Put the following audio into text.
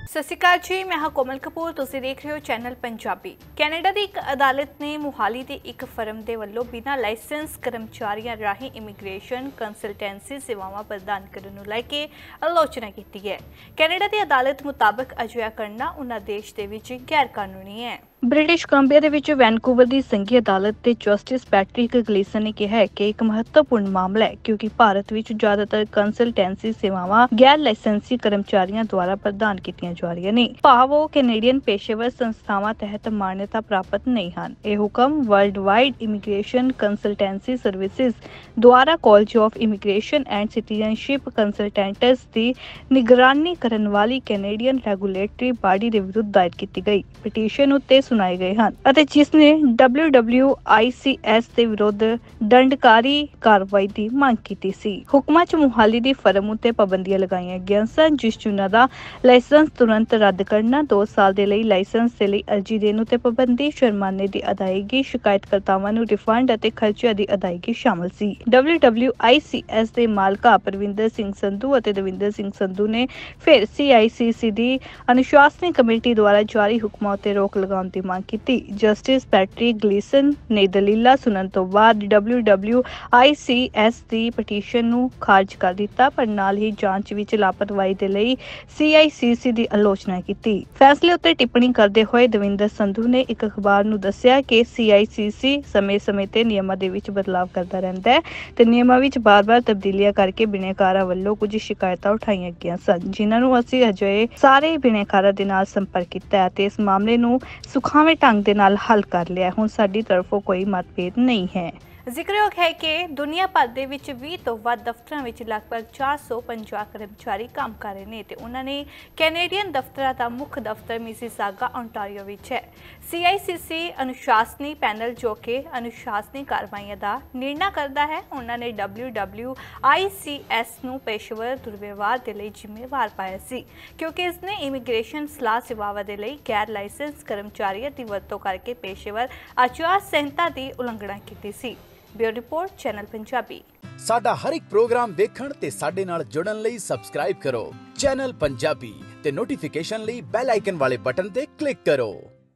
ਸਤਿ ਸ਼੍ਰੀ ਅਕਾਲ ਜੀ, ਮੈਂ ਹਾਂ ਕੋਮਲ ਕਪੂਰ। ਤੁਸੀਂ ਦੇਖ ਰਹੇ ਹੋ ਚੈਨਲ ਪੰਜਾਬੀ। ਕੈਨੇਡਾ ਦੀ ਇੱਕ ਅਦਾਲਤ ਨੇ ਮੁਹਾਲੀ ਦੇ ਇੱਕ ਫਰਮ ਦੇ ਵੱਲੋਂ ਬਿਨਾਂ ਲਾਇਸੈਂਸ ਕਰਮਚਾਰੀਆਂ ਰਾਹੀਂ ਇਮੀਗ੍ਰੇਸ਼ਨ ਕੰਸਲਟੈਂਸੀ ਸੇਵਾਵਾਂ ਪ੍ਰਦਾਨ ਕਰਨ ਨੂੰ ਲੈ ਕੇ ਆਲੋਚਨਾ ਕੀਤੀ ਹੈ। ਕੈਨੇਡਾ ਦੀ ਅਦਾਲਤ ਮੁਤਾਬਕ ਅਜਿਹਾ ਕਰਨਾ ਉਹਨਾਂ ਦੇਸ਼ ਦੇ ਵਿੱਚ ਗੈਰ ਕਾਨੂੰਨੀ ਹੈ। ਬ੍ਰਿਟਿਸ਼ ਕੋਲੰਬੀਆ ਦੇ ਵਿੱਚ ਵੈਨਕੂਵਰ ਦੀ ਸੰਘੀ ਅਦਾਲਤ ਦੇ ਜਸਟਿਸ ਪੈਟਰਿਕ ਗਲੀਸਨ ਨੇ ਕਿਹਾ ਕਿ ਇੱਕ ਮਹੱਤਵਪੂਰਨ ਮਾਮਲਾ ਹੈ ਕਿਉਂਕਿ ਭਾਰਤ ਵਿੱਚ ਜ਼ਿਆਦਾਤਰ ਕੰਸਲਟੈਂਸੀ ਸੇਵਾਵਾਂ ਗੈਰ ਲਾਇਸੈਂਸੀ ਕਰਮਚਾਰੀਆਂ ਦੁਆਰਾ ਪ੍ਰਦਾਨ ਕੀਤੀਆਂ ਜਾ ਰਹੀਆਂ ਨੇ। ਭਾਵ ਉਹ ਕੈਨੇਡੀਅਨ ਪੇਸ਼ੇਵਰ ਸੰਸਥਾਵਾਂ ਤਹਿਤ ਮਾਨਤਾ ਪ੍ਰਾਪਤ ਨਹੀਂ ਹਨ। ਇਹ ਹੁਕਮ world wide immigration consultancy services ਦੁਆਰਾ college of immigration and citizenship consultants ਦੀ ਨਿਗਰਾਨੀ ਕਰਨ ਵਾਲੀ ਕੈਨੇਡੀਅਨ ਰੈਗੂਲੇਟਰੀ ਬਾਡੀ ਦੇ ਵਿਰੁੱਧ ਦਾਇਰ ਕੀਤੀ ਗਈ ਪਟੀਸ਼ਨ ਉੱਤੇ ਸੁਣਾਏ ਗਏ ਹਨ ਅਤੇ ਜਿਸ ਨੇ WWICS ਦੇ ਵਿਰੁੱਧ ਦੰਡਕਾਰੀ ਕਾਰਵਾਈ ਦੀ ਮੰਗ ਕੀਤੀ ਸੀ। ਹੁਕਮਾਂ 'ਚ ਮੁਹਾਲੀ ਦੀ ਫਰਮ ਉੱਤੇ ਪਾਬੰਦੀਆਂ ਲਗਾਈਆਂ ਗਈਆਂ ਸਨ, ਜਿਸ 'ਚ ਉਹਨਾਂ ਦਾ ਲਾਇਸੈਂਸ ਤੁਰੰਤ ਰੱਦ ਕਰਨਾ, 2 ਸਾਲ ਦੇ ਲਈ ਲਾਇਸੈਂਸ ਦੇ ਲਈ ਅਰਜ਼ੀ ਦੇਣ ਉੱਤੇ ਪਾਬੰਦੀ, ਜੁਰਮਾਨੇ ਦੀ ਅਦਾਇਗੀ, ਸ਼ਿਕਾਇਤਕਰਤਾਵਾਂ ਨੂੰ ਰਿਫੰਡ ਅਤੇ ਖਰਚਿਆਂ ਦੀ ਅਦਾਇਗੀ ਸ਼ਾਮਲ ਸੀ। WWICS ਦੇ ਮਾਲਕਾਂ ਪਰਵਿੰਦਰ ਸਿੰਘ ਸੰਧੂ ਅਤੇ ਦਵਿੰਦਰ ਸਿੰਘ ਸੰਧੂ ਨੇ ਫਿਰ CICC ਦੀ ਅਨੁਸ਼ਾਸਨੀ ਕਮੇਟੀ ਦੁਆਰਾ ਜਾਰੀ ਹੁਕਮਾਂ ਉੱਤੇ ਰੋਕ ਲਗਾਉਣ ਦੀ ਮੰਗ ਕੀਤੀ। ਜਸਟਿਸ ਪੈਟਰਿਕ ਗਲੀਸਨ ਨੇ ਦਲੀਲਾਂ ਸੁਣਨ ਤੋਂ ਬਾਅਦ WWICS ਦੀ ਪਟੀਸ਼ਨ ਨੂੰ ਖਾਰਜ ਕਰ ਦਿੱਤਾ, ਪਰ ਨਾਲ ਹੀ ਜਾਂਚ ਵਿੱਚ ਲਾਪਰਵਾਹੀ ਦੇ ਲਈ CICC ਦੀ ਆਲੋਚਨਾ ਕੀਤੀ। ਫੈਸਲੇ ਉੱਤੇ ਟਿੱਪਣੀ ਕਰਦੇ ਹੋਏ ਦਵਿੰਦਰ ਸੰਧੂ ਨੇ ਇੱਕ ਅਖਬਾਰ ਨੂੰ ਦੱਸਿਆ ਕਿ CICC ਸਮੇਂ-ਸਮੇਂ ਤੇ ਨਿਯਮਾਂ ਦੇ ਵਿੱਚ ਬਦਲਾਵ ਕਰਦਾ ਰਹਿੰਦਾ ਹੈ ਤੇ ਨਿਯਮਾਂ ਵਿੱਚ ਬਾਰ-ਬਾਰ ਤਬਦੀਲੀਆਂ ਕਰਕੇ ਬਿਨੈਕਾਰਾਂ ਵੱਲੋਂ ਕੁਝ ਸ਼ਿਕਾਇਤਾਂ ਉਠਾਈਆਂ ਗਈਆਂ ਸਨ, ਜਿਨ੍ਹਾਂ ਨੂੰ ਅਸੀਂ ਅਜੇ ਸਾਰੇ ਬਿਨੈਕਾਰਾਂ ਦੇ ਨਾਲ ਸੰਪਰਕ ਕੀਤਾ ਹੈ ਤੇ ਇਸ ਮਾਮਲੇ ਨੂੰ ਸੁਖਾਵੇਂ ਢੰਗ ਦੇ ਨਾਲ ਹੱਲ ਕਰ ਲਿਆ। ਹੁਣ ਸਾਡੀ ਤਰਫੋਂ ਕੋਈ ਮਤਭੇਦ ਨਹੀਂ ਹੈ। ਜ਼ਿਕਰਯੋਗ ਹੈ ਕਿ ਦੁਨੀਆ ਭਰ ਦੇ ਵਿੱਚ 20 ਤੋਂ ਵੱਧ ਦਫ਼ਤਰਾਂ ਵਿੱਚ ਲਗਭਗ 450 ਕਰਮਚਾਰੀ ਕੰਮ ਕਰ ਰਹੇ ਨੇ ਤੇ ਉਹਨਾਂ ਨੇ ਕੈਨੇਡੀਅਨ ਦਫ਼ਤਰਾਂ ਦਾ ਮੁੱਖ ਦਫ਼ਤਰ ਮਿਸੀਸਾਗਾ ਓਨਟਾਰੀਓ ਵਿੱਚ ਹੈ। CICC ਅਨੁਸ਼ਾਸਨੀ ਪੈਨਲ ਜੋ ਕਿ ਅਨੁਸ਼ਾਸਨੀ ਕਾਰਵਾਈਆਂ ਦਾ ਨਿਰਣਾ ਕਰਦਾ ਹੈ, ਉਹਨਾਂ ਨੇ WWICS ਨੂੰ ਪੇਸ਼ੇਵਰ ਦੁਰਵਿਵਹਾਰ ਦੇ ਲਈ ਜ਼ਿੰਮੇਵਾਰ ਪਾਇਆ ਸੀ ਕਿਉਂਕਿ ਇਸਨੇ ਇਮੀਗ੍ਰੇਸ਼ਨ ਸਲਾਹ ਸੇਵਾਵਾਂ ਦੇ ਲਈ ਗੈਰ ਲਾਇਸੈਂਸ ਕਰਮਚਾਰੀਆਂ ਦੀ ਵਰਤੋਂ ਕਰਕੇ ਪੇਸ਼ੇਵਰ ਆਚਾਰ ਸੰਹਿਤਾ ਦੀ ਉਲੰਘਣਾ ਕੀਤੀ ਸੀ। Bureau report, channel Punjabi. ਸਾਡਾ ਹਰ ਇੱਕ ਪ੍ਰੋਗਰਾਮ ਵੇਖਣ ਤੇ ਸਾਡੇ ਨਾਲ ਜੁੜਨ ਲਈ ਸਬਸਕ੍ਰਾਈਬ ਕਰੋ ਚੈਨਲ ਪੰਜਾਬੀ ਤੇ ਨੋਟੀਫਿਕੇਸ਼ਨ ਲਈ ਬੈਲ ਆਈਕਨ ਵਾਲੇ ਬਟਨ ਤੇ ਕਲਿੱਕ ਕਰੋ।